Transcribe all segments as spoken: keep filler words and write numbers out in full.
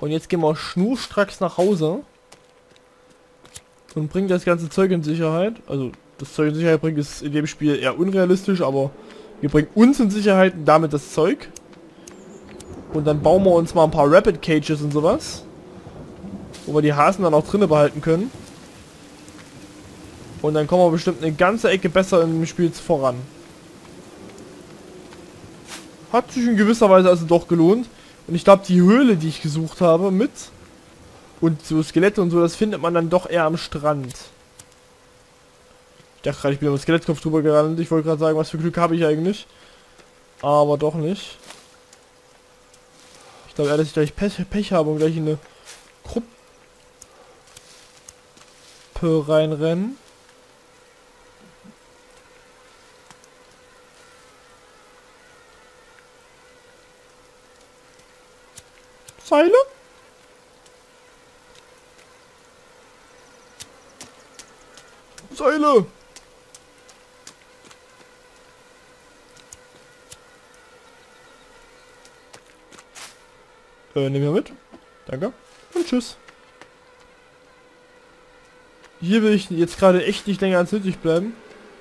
Und jetzt gehen wir schnurstracks nach Hause. Und bringen das ganze Zeug in Sicherheit. Also, das Zeug in Sicherheit bringen ist in dem Spiel eher unrealistisch, aber wir bringen uns in Sicherheit und damit das Zeug. Und dann bauen wir uns mal ein paar Rapid Cages und sowas. Wo wir die Hasen dann auch drinnen behalten können. Und dann kommen wir bestimmt eine ganze Ecke besser im Spiel voran. Hat sich in gewisser Weise also doch gelohnt. Und ich glaube, die Höhle, die ich gesucht habe mit und so Skelette und so, das findet man dann doch eher am Strand. Ich dachte gerade, ich bin über den Skelettkopf drüber gerannt. Ich wollte gerade sagen, was für Glück habe ich eigentlich. Aber doch nicht. Ich glaube eher, dass ich gleich Pech, Pech habe und gleich in eine Gruppe reinrennen. Seile? Seile! Äh, nehmen wir mit. Danke. Und tschüss. Hier will ich jetzt gerade echt nicht länger als nötig bleiben.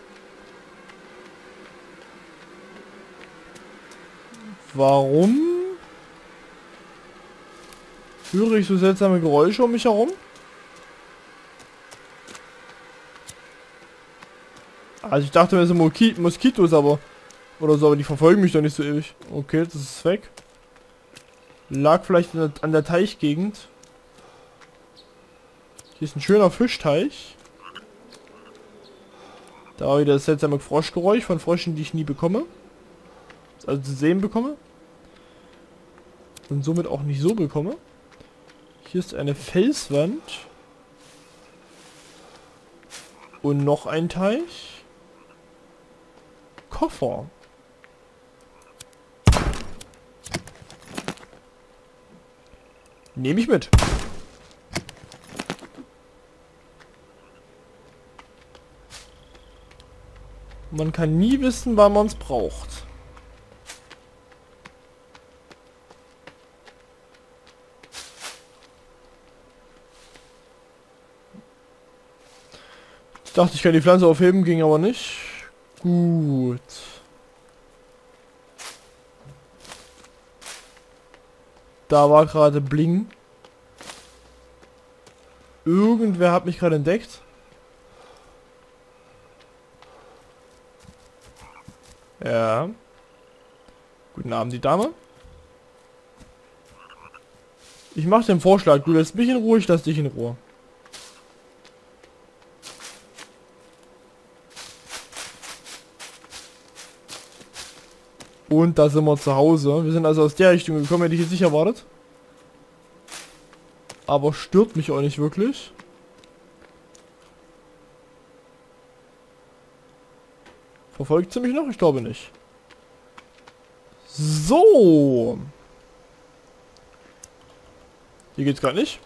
Warum höre ich so seltsame Geräusche um mich herum? Also ich dachte mir, es sind Moki Moskitos, aber... Oder so, aber die verfolgen mich doch nicht so ewig. Okay, das ist weg. Lag vielleicht an der, an der Teichgegend. Hier ist ein schöner Fischteich. Da war wieder das seltsame Froschgeräusch von Fröschen, die ich nie bekomme. Also zu sehen bekomme. Und somit auch nicht so bekomme. Hier ist eine Felswand. Und noch ein Teich. Koffer. Nehme ich mit. Man kann nie wissen, wann man es braucht. Ich dachte, ich kann die Pflanze aufheben, ging aber nicht. Gut. Da war gerade Bling. Irgendwer hat mich gerade entdeckt. Ja. Guten Abend, die Dame. Ich mache den Vorschlag, du lässt mich in Ruhe, ich lass dich in Ruhe. Und da sind wir zu Hause. Wir sind also aus der Richtung gekommen, hätte ich jetzt nicht erwartet. Aber stört mich auch nicht wirklich. Verfolgt sie mich noch? Ich glaube nicht. So. Hier geht's gerade nicht.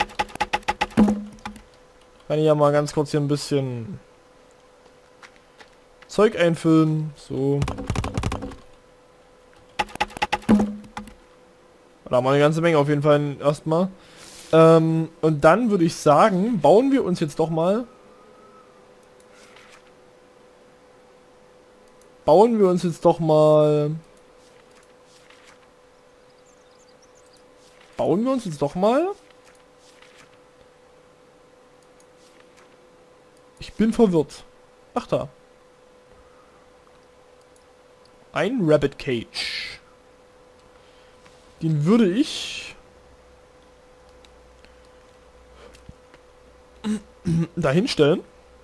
Kann ich ja mal ganz kurz hier ein bisschen Zeug einfüllen. So. Da haben wir eine ganze Menge auf jeden Fall erstmal. Ähm, und dann würde ich sagen, bauen wir uns jetzt doch mal... Bauen wir uns jetzt doch mal... Bauen wir uns jetzt doch mal... Ich bin verwirrt. Ach da. Ein Rabbit Cage. Den würde ich... dahin stellen.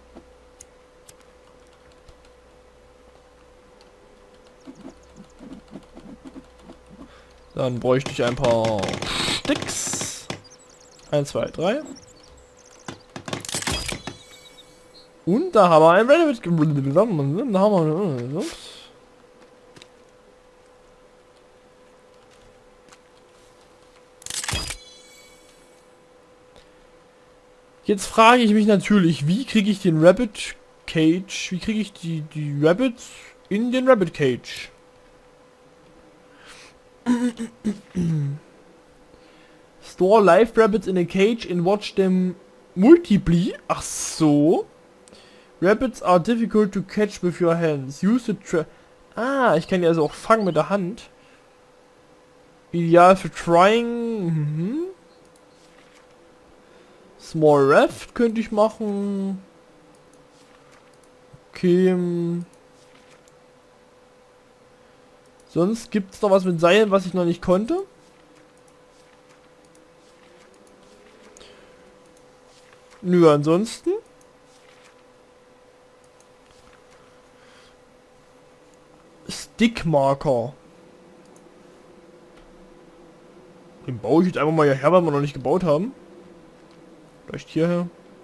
Dann bräuchte ich ein paar Sticks. Eins, zwei, drei. Und da haben wir ein Rabbit. Da haben wir... Jetzt frage ich mich natürlich, wie kriege ich den Rabbit Cage, wie kriege ich die, die Rabbits in den Rabbit Cage? Store live rabbits in a cage and watch them multiply. Ach so. Rabbits are difficult to catch with your hands. Use the tra... Ah, ich kann die also auch fangen mit der Hand. Ideal für Trying. Mhm. Small Raft könnte ich machen. Okay. Sonst gibt es noch was mit Seilen, was ich noch nicht konnte. Nö, ansonsten. Stickmarker. Den baue ich jetzt einfach mal hierher, weil wir noch nicht gebaut haben. Vielleicht hierher.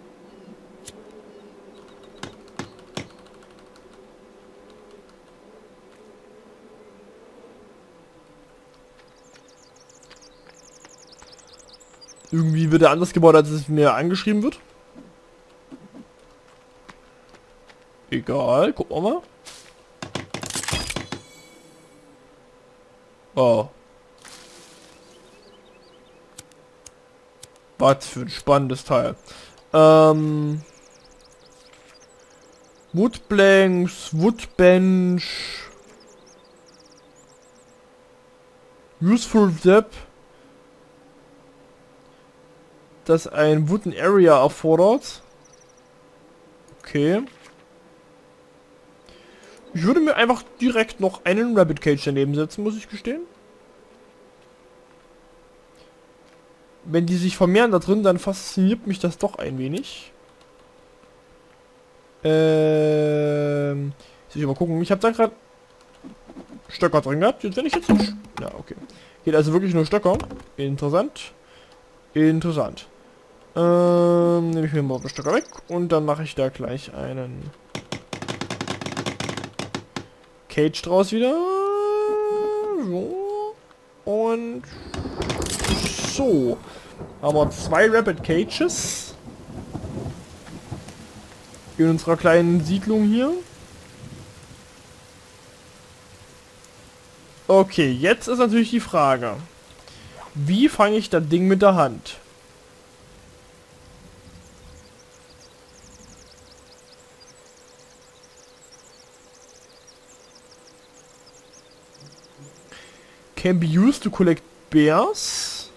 Irgendwie wird er anders gebaut, als es mir angeschrieben wird. Egal, gucken wir mal. Oh. Was für ein spannendes Teil. Ähm. Woodblanks, Woodbench. Useful Depth. Das ein Wooden Area erfordert. Okay. Ich würde mir einfach direkt noch einen Rabbit Cage daneben setzen, muss ich gestehen. Wenn die sich vermehren da drin, dann fasziniert mich das doch ein wenig. Ähm... Muss ich mal gucken. Ich habe da gerade Stöcker drin gehabt. Jetzt wenn ich jetzt nicht... Ja, okay. Geht also wirklich nur Stöcker. Interessant. Interessant. Ähm, nehme ich mir mal den Stöcker weg und dann mache ich da gleich einen Cage draus wieder. So. Und so. Haben wir zwei Rabbit Cages in unserer kleinen Siedlung hier. Okay, jetzt ist natürlich die Frage. Wie fange ich das Ding mit der Hand? Can be used to collect bears.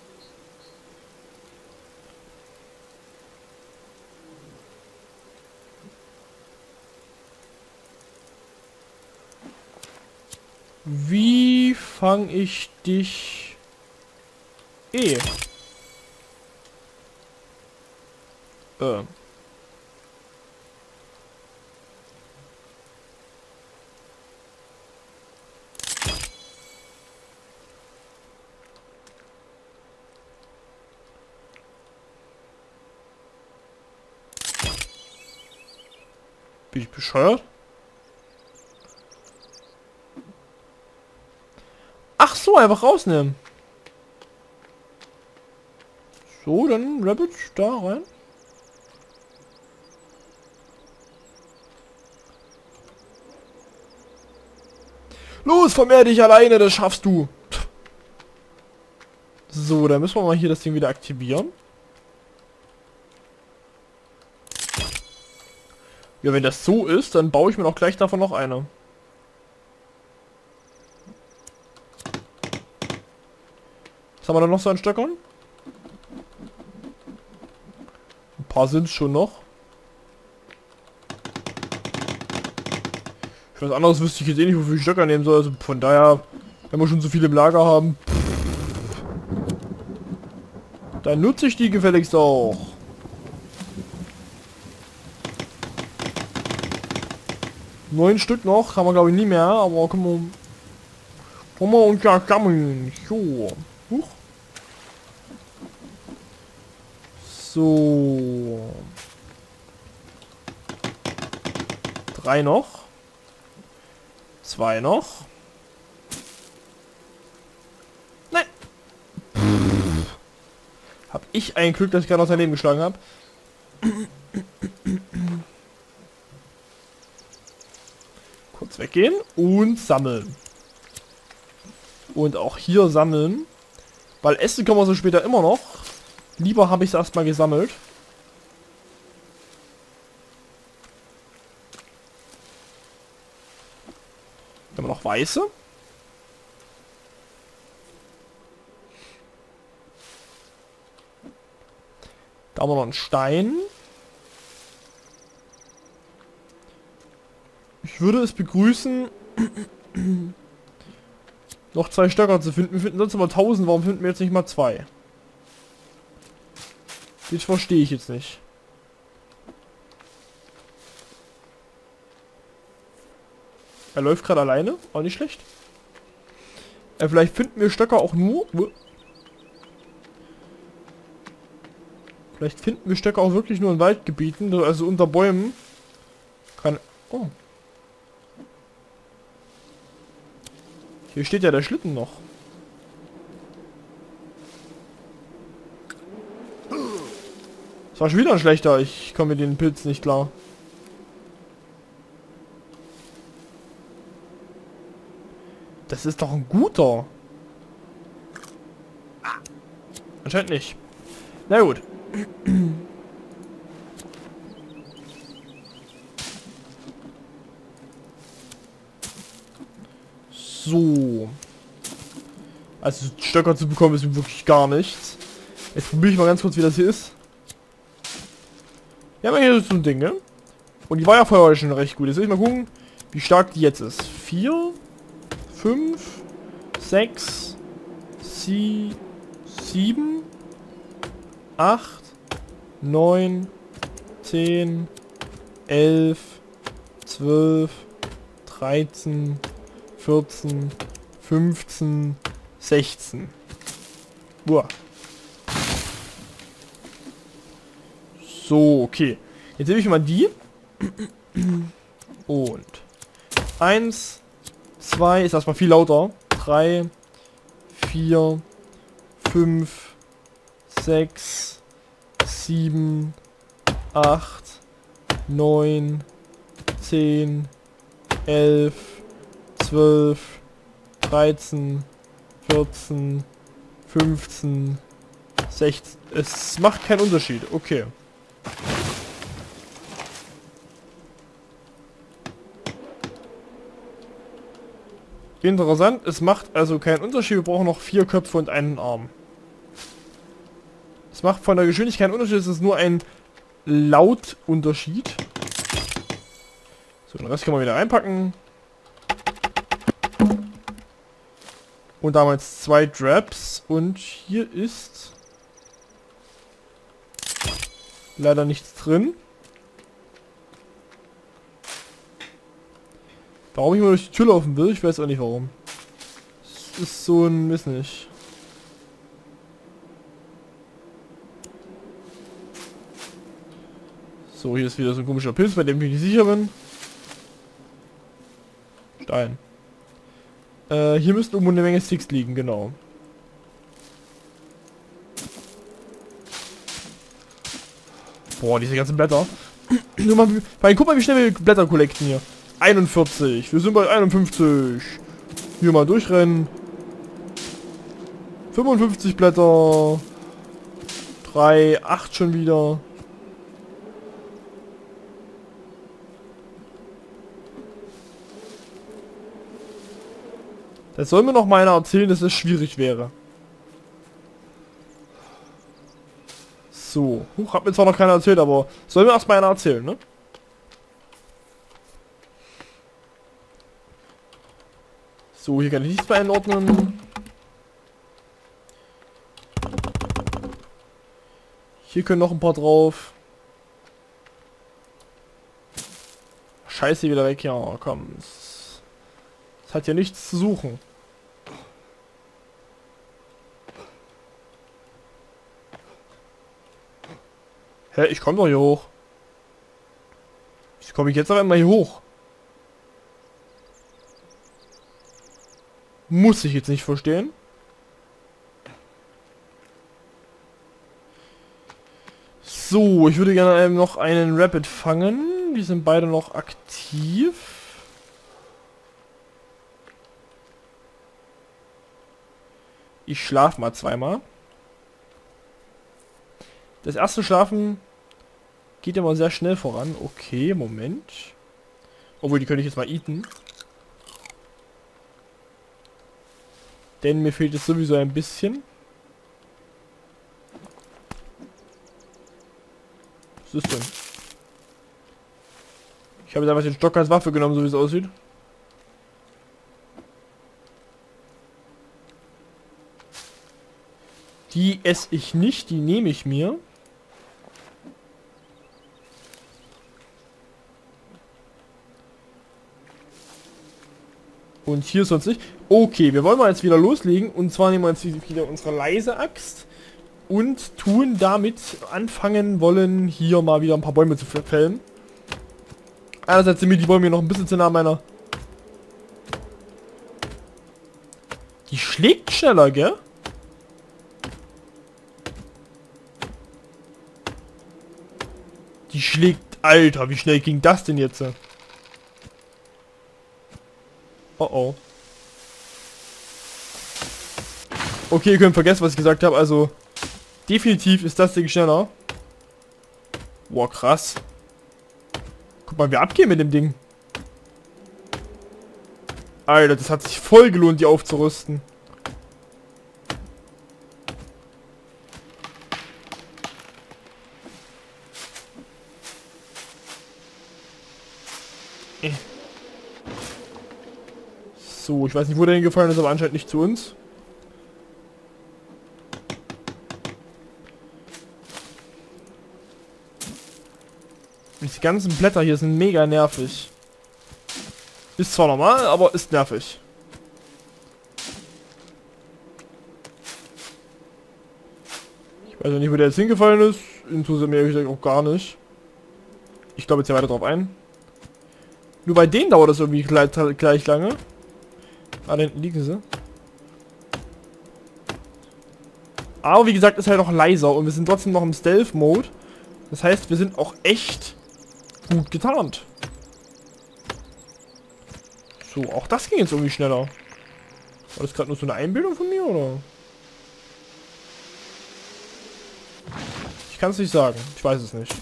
Wie fange ich dich? Eh. Äh. Bin ich bescheuert? Ach so, einfach rausnehmen. So, dann Rabbit da rein. Los, vermehr dich alleine, das schaffst du. So, dann müssen wir mal hier das Ding wieder aktivieren. Ja, wenn das so ist, dann baue ich mir auch gleich davon noch eine. Was haben wir da noch so an Stöckern? Ein paar sind es schon noch. Für was anderes wüsste ich jetzt eh nicht, wofür ich Stöcker nehmen soll. Also von daher, wenn wir schon so viele im Lager haben, dann nutze ich die gefälligst auch. Neun Stück noch, haben wir glaube ich nie mehr, aber können wir, können wir uns ja sammeln. So. Huch. So. Drei noch. Zwei noch. Nein. Hab ich ein Glück, dass ich gerade aus daneben geschlagen habe. Kurz weggehen und sammeln. Und auch hier sammeln. Weil essen können wir so später immer noch. Lieber habe ich es erstmal gesammelt. Haben wir noch weiße? Da haben wir noch einen Stein. Ich würde es begrüßen, noch zwei Stöcker zu finden. Wir finden sonst immer tausend. Warum finden wir jetzt nicht mal zwei? Das verstehe ich jetzt nicht. Er läuft gerade alleine. Auch nicht schlecht. Äh, vielleicht finden wir Stöcker auch nur... Vielleicht finden wir Stöcker auch wirklich nur in Waldgebieten. Also unter Bäumen. Kann... Oh. Hier steht ja der Schlitten noch. Das war schon wieder ein schlechter. Ich komme mit den Pilzen nicht klar. Das ist doch ein guter. Anscheinend nicht. Na gut. So. Also Stöcker zu bekommen ist wirklich gar nichts. Jetzt probiere ich mal ganz kurz, wie das hier ist. Ja, aber hier ist so ein Ding, ne? Und die war ja vorher schon recht gut. Jetzt will ich mal gucken, wie stark die jetzt ist. vier, fünf, sechs, sieben, acht, neun, zehn, elf, zwölf, dreizehn, vierzehn, fünfzehn, sechzehn. Boah. So, okay. Jetzt nehme ich mal die. Und eins, zwei, ist erstmal viel lauter. drei, vier, fünf, sechs, sieben, acht, neun, zehn, elf, zwölf, dreizehn, vierzehn, fünfzehn, sechzehn. Es macht keinen Unterschied. Okay. Interessant, es macht also keinen Unterschied. Wir brauchen noch vier Köpfe und einen Arm. Es macht von der Geschwindigkeit einen Unterschied, es ist nur ein Lautunterschied. So, den Rest können wir wieder reinpacken. Und damals zwei Traps. Und hier ist leider nichts drin. Warum ich mal durch die Tür laufen will, ich weiß auch nicht warum. Es ist so ein Mist nicht. So, hier ist wieder so ein komischer Pilz, bei dem ich nicht sicher bin. Stein. Äh, hier müssten irgendwo eine Menge Sticks liegen, genau. Boah, diese ganzen Blätter. Nur mal, weil, guck mal, wie schnell wir Blätter collecten hier. einundvierzig. Wir sind bei einundfünfzig. Hier mal durchrennen. fünfundfünfzig Blätter. drei, acht schon wieder. Das soll mir noch mal einer erzählen, dass es schwierig wäre. So. Huch, hat mir zwar noch keiner erzählt, aber soll mir erstmal einer erzählen, ne? So, hier kann ich nichts mehr einordnen. Hier können noch ein paar drauf. Scheiße, wieder weg, ja, komm. Es, es hat hier nichts zu suchen. Hä, ich komme doch hier hoch. Wie komme ich jetzt auf einmal hier hoch? Muss ich jetzt nicht verstehen. So, ich würde gerne ähm, noch einen Rapid fangen. Die sind beide noch aktiv. Ich schlafe mal zweimal. Das erste Schlafen geht immer sehr schnell voran. Okay, Moment. Obwohl, die könnte ich jetzt mal eaten. Denn mir fehlt es sowieso ein bisschen. Was ist denn? Ich habe jetzt einfach den Stock als Waffe genommen, so wie es aussieht. Die esse ich nicht, die nehme ich mir. Und hier sonst nicht. Okay, wir wollen mal jetzt wieder loslegen. Und zwar nehmen wir jetzt wieder unsere leise Axt. Und tun damit anfangen wollen, hier mal wieder ein paar Bäume zu fällen. Einerseits sind mir die Bäume noch ein bisschen zu nah meiner... Die schlägt schneller, gell? Die schlägt... Alter, wie schnell ging das denn jetzt? Oh oh. Okay, ihr könnt vergessen, was ich gesagt habe. Also, definitiv ist das Ding schneller. Boah, krass. Guck mal, wie wir abgehen mit dem Ding. Alter, das hat sich voll gelohnt, die aufzurüsten. Äh. So, ich weiß nicht, wo der hingefallen ist, aber anscheinend nicht zu uns. Die ganzen Blätter hier sind mega nervig. Ist zwar normal, aber ist nervig. Ich weiß ja nicht, wo der jetzt hingefallen ist. Interessiert mir ehrlich gesagt auch gar nicht. Ich glaube jetzt ja weiter drauf ein. Nur bei denen dauert das irgendwie gleich, gleich lange. Ah, da hinten liegen sie. Aber wie gesagt, ist halt noch leiser und wir sind trotzdem noch im Stealth-Mode. Das heißt, wir sind auch echt gut getarnt. So, auch das ging jetzt irgendwie schneller. War das gerade nur so eine Einbildung von mir, oder? Ich kann es nicht sagen. Ich weiß es nicht.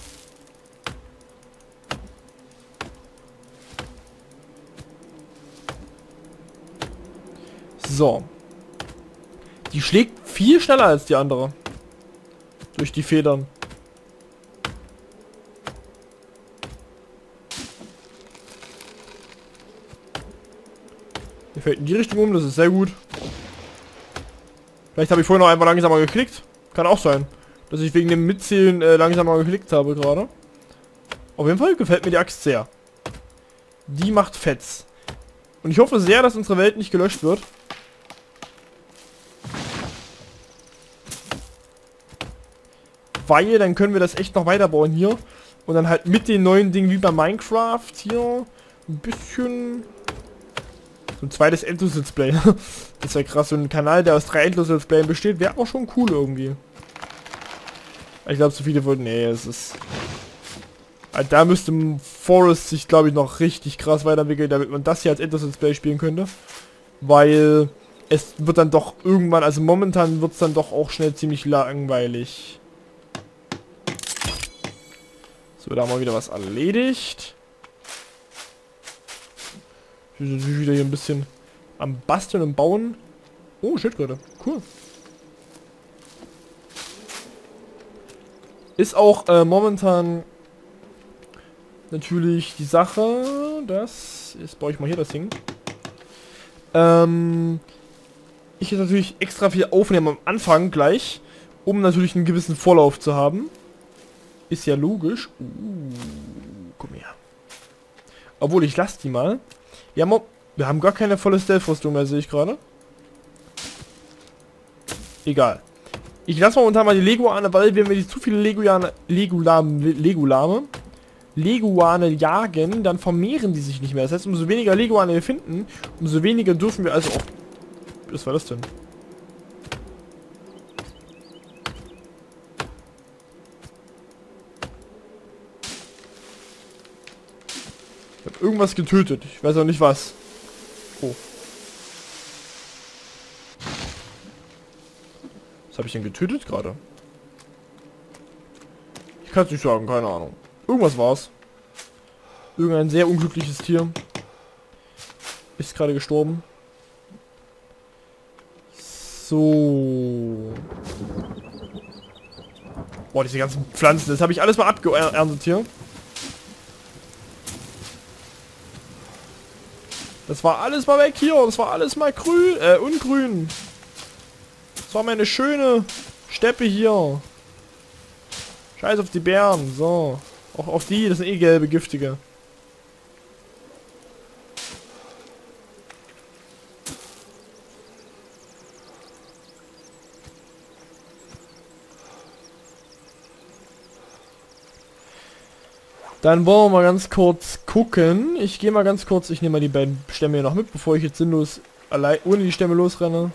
So. Die schlägt viel schneller als die andere. Durch die Federn. Mir fällt in die Richtung um, das ist sehr gut. Vielleicht habe ich vorhin noch einfach langsamer geklickt. Kann auch sein. Dass ich wegen dem Mitzählen äh, langsamer geklickt habe gerade. Auf jeden Fall gefällt mir die Axt sehr. Die macht Fetz. Und ich hoffe sehr, dass unsere Welt nicht gelöscht wird. Weil dann können wir das echt noch weiterbauen hier. Und dann halt mit den neuen Dingen wie bei Minecraft hier ein bisschen... So ein zweites Endlos-Let's Play. Das wäre krass. So ein Kanal, der aus drei Endlos-Let's Play besteht, wäre auch schon cool irgendwie. Ich glaube, so viele würden... Nee, es ist... Also da müsste Forest sich, glaube ich, noch richtig krass weiterentwickeln, damit man das hier als Endlos-Let's Play spielen könnte. Weil es wird dann doch irgendwann... Also momentan wird es dann doch auch schnell ziemlich langweilig. So, da haben wir wieder was erledigt. Wir sind natürlich wieder hier ein bisschen am Basteln und Bauen. Oh, Schildkröte. Cool. Ist auch äh, momentan natürlich die Sache, dass... Jetzt baue ich mal hier das Ding. Ähm, ich jetzt natürlich extra viel aufnehmen am Anfang gleich, um natürlich einen gewissen Vorlauf zu haben. Ist ja logisch. Uh, komm her. Obwohl, ich lasse die mal. Wir haben, wir haben gar keine volle Stealth-Rüstung mehr, sehe ich gerade. Egal. Ich lasse momentan mal die Leguane, weil wenn wir die zu viele Leguane, Legulame, Legulame, Leguane jagen, dann vermehren die sich nicht mehr. Das heißt, umso weniger Leguane wir finden, umso weniger dürfen wir also auch... Was war das denn? Ich habe irgendwas getötet. Ich weiß auch nicht was. Oh. Was habe ich denn getötet gerade? Ich kann es nicht sagen, keine Ahnung. Irgendwas war's. Irgendein sehr unglückliches Tier. Ist gerade gestorben. So. Boah, diese ganzen Pflanzen, das habe ich alles mal abgeerntet hier. Das war alles mal weg hier. Das war alles mal grün, äh, ungrün. Das war meine schöne Steppe hier. Scheiß auf die Bären. So. Auch auf die, das sind eh gelbe, giftige. Dann wollen wir mal ganz kurz gucken. Ich gehe mal ganz kurz, ich nehme mal die beiden Stämme hier noch mit, bevor ich jetzt sinnlos allein ohne die Stämme losrenne.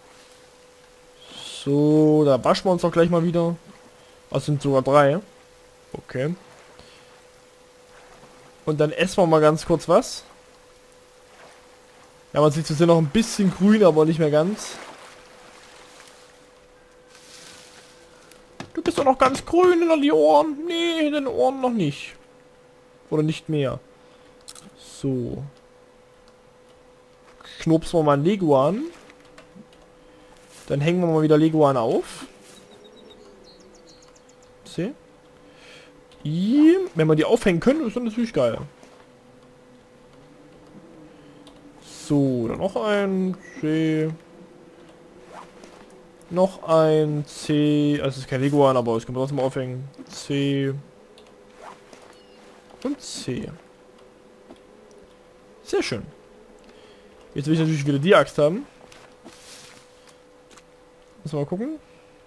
So, da waschen wir uns doch gleich mal wieder. Das sind sogar drei. Okay. Und dann essen wir mal ganz kurz was. Ja, man sieht, wir sind noch ein bisschen grün, aber nicht mehr ganz. Du bist doch noch ganz grün in den Ohren. Nee, in den Ohren noch nicht. Oder nicht mehr. So. Knopsen wir mal ein Leguan. Dann hängen wir mal wieder Leguan auf. See. I, wenn wir die aufhängen können, ist das natürlich geil. So, dann noch ein C. Noch ein C. Also es ist kein Leguan, aber es kann man trotzdem aufhängen. C. Und C. Sehr schön. Jetzt will ich natürlich wieder die Axt haben. Müssen wir mal gucken.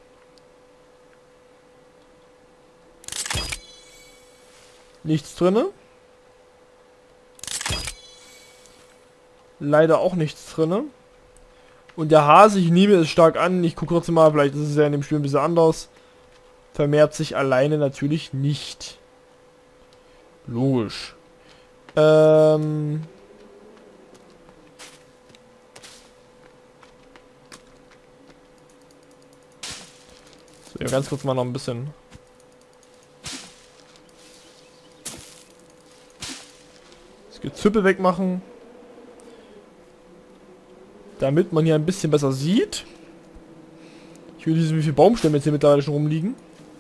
Nichts drinne. Leider auch nichts drinne. Und der Hase, ich nehme es stark an. Ich gucke trotzdem mal, vielleicht ist es ja in dem Spiel ein bisschen anders. Vermehrt sich alleine natürlich nicht. Logisch. Ähm... So, ja, ganz kurz mal noch ein bisschen. Das Gezüppel wegmachen. Damit man hier ein bisschen besser sieht. Ich will wissen, wie viele Baumstämme jetzt hier mittlerweile schon rumliegen.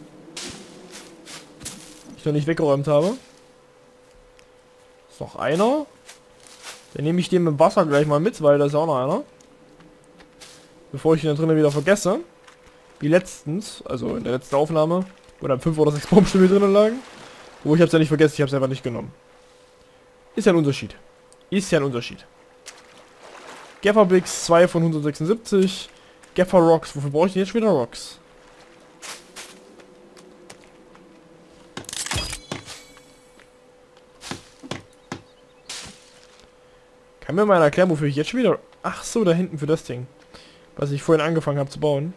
Die ich noch nicht weggeräumt habe. Ist noch einer. Dann nehme ich den mit dem Wasser gleich mal mit, weil da ist ja auch noch einer. Bevor ich ihn da drinnen wieder vergesse. Wie letztens, also in der letzten Aufnahme, wo dann fünf oder sechs Baumstämme drinnen lagen. Wo ich hab's ja nicht vergessen, ich hab's einfach nicht genommen. Ist ja ein Unterschied. Ist ja ein Unterschied. Gafferbricks zwei von hundertsechsundsiebzig. Gaffer Rocks, wofür brauche ich denn jetzt wieder Rocks? Kann mir mal erklären, wofür ich jetzt schon wieder... Ach so, da hinten für das Ding. Was ich vorhin angefangen habe zu bauen.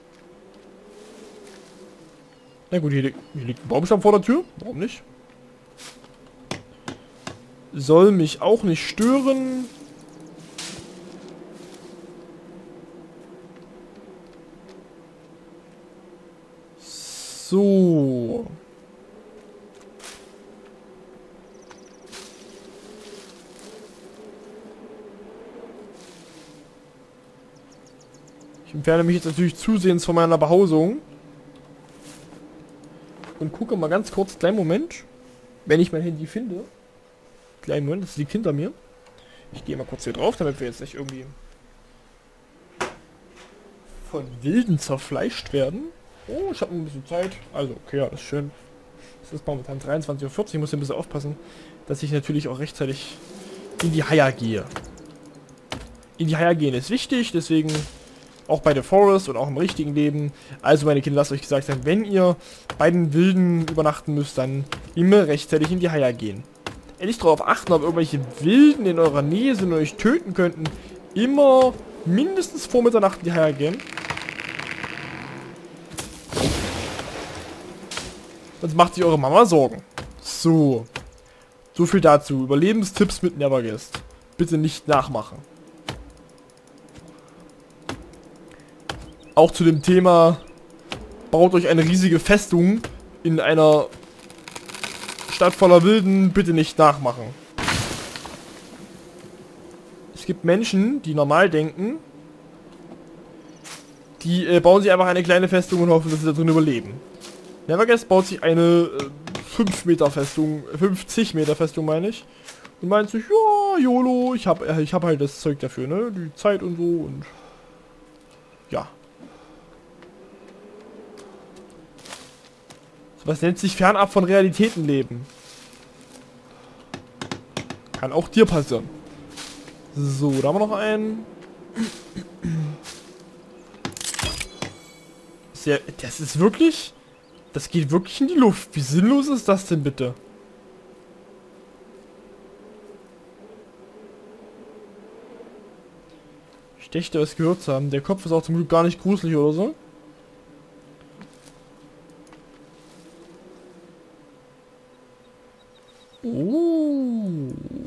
Na gut, hier, li hier liegt ein Baumstamm vor der Tür. Warum nicht? Soll mich auch nicht stören. So. Ich entferne mich jetzt natürlich zusehends von meiner Behausung. Und gucke mal ganz kurz, kleinen Moment, wenn ich mein Handy finde. Kleinen Moment, das liegt hinter mir. Ich gehe mal kurz hier drauf, damit wir jetzt nicht irgendwie von Wilden zerfleischt werden. Oh, ich habe ein bisschen Zeit. Also, okay, ja, das ist schön. Es ist momentan dreiundzwanzig Uhr vierzig. Ich muss ein bisschen aufpassen, dass ich natürlich auch rechtzeitig in die Haia gehe. In die Haia gehen ist wichtig, deswegen auch bei The Forest und auch im richtigen Leben. Also meine Kinder, lasst euch gesagt sein, wenn ihr bei den Wilden übernachten müsst, dann immer rechtzeitig in die Haia gehen. Ehrlich darauf achten, ob irgendwelche Wilden in eurer Nähe sind und euch töten könnten. Immer mindestens vor Mitternacht in die Haia gehen. Sonst macht sich eure Mama Sorgen. So. So viel dazu. Überlebenstipps mit Neverguest. Bitte nicht nachmachen. Auch zu dem Thema, baut euch eine riesige Festung in einer Stadt voller Wilden, bitte nicht nachmachen. Es gibt Menschen, die normal denken, die äh, bauen sich einfach eine kleine Festung und hoffen, dass sie da drin überleben. Neverguess baut sich eine äh, fünf Meter Festung, fünfzig Meter Festung meine ich. Und meint sich, ja, YOLO, ich hab, äh, ich hab halt das Zeug dafür, ne? Die Zeit und so und... Ja. So was nennt sich fernab von Realitäten leben. Kann auch dir passieren. So, da haben wir noch einen. Sehr, das ist wirklich... Das geht wirklich in die Luft. Wie sinnlos ist das denn bitte? Ich dächte, es gehört zu haben. Der Kopf ist auch zum Glück gar nicht gruselig oder so. Oh.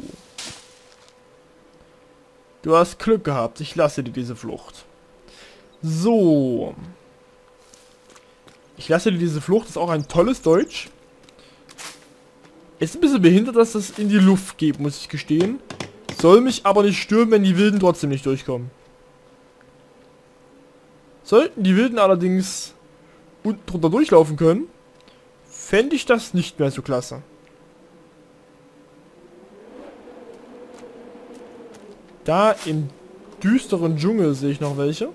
Du hast Glück gehabt. Ich lasse dir diese Flucht. So. Ich lasse dir diese Flucht. Ist auch ein tolles Deutsch. Ist ein bisschen behindert, dass das in die Luft geht, muss ich gestehen. Soll mich aber nicht stören, wenn die Wilden trotzdem nicht durchkommen. Sollten die Wilden allerdings unten drunter durchlaufen können, fände ich das nicht mehr so klasse. Da im düsteren Dschungel sehe ich noch welche.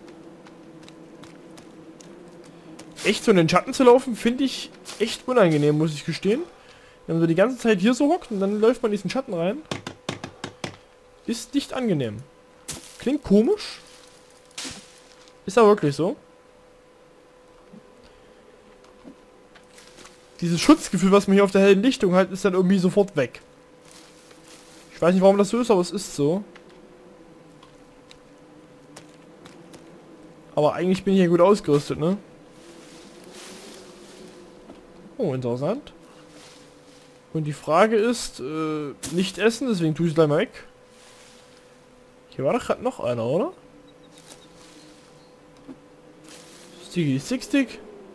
Echt so in den Schatten zu laufen, finde ich echt unangenehm, muss ich gestehen. Wenn man so die ganze Zeit hier so hockt und dann läuft man in diesen Schatten rein. Ist nicht angenehm. Klingt komisch. Ist aber wirklich so. Dieses Schutzgefühl, was man hier auf der hellen Lichtung hat, ist dann irgendwie sofort weg. Ich weiß nicht, warum das so ist, aber es ist so. Aber eigentlich bin ich ja gut ausgerüstet, ne? Oh, interessant. Und die Frage ist, äh, nicht essen, deswegen tue ich es gleich mal weg. Hier war doch gerade noch einer, oder? Sticky Stick.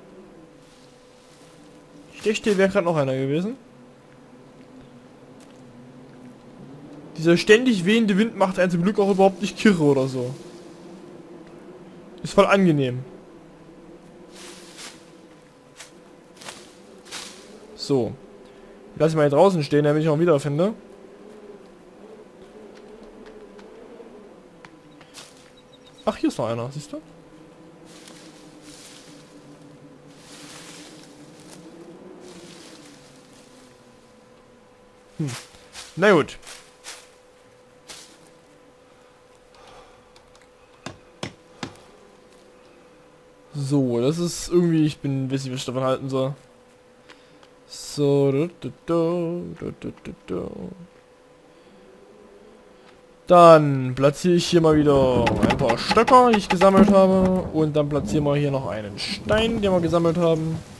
Ich dachte, wäre gerade noch einer gewesen. Dieser ständig wehende Wind macht einen zum Glück auch überhaupt nicht kirre oder so. Ist voll angenehm. So. Lass ich mal hier draußen stehen, damit ich auch wieder finde. Ach, hier ist noch einer, siehst du? Hm. Na gut. So, das ist irgendwie, ich bin, weiß nicht, was ich davon halten soll. So, du, du, du, du, du, du, du. Dann platziere ich hier mal wieder ein paar Stöcker, die ich gesammelt habe. Und dann platzieren wir hier noch einen Stein, den wir gesammelt haben.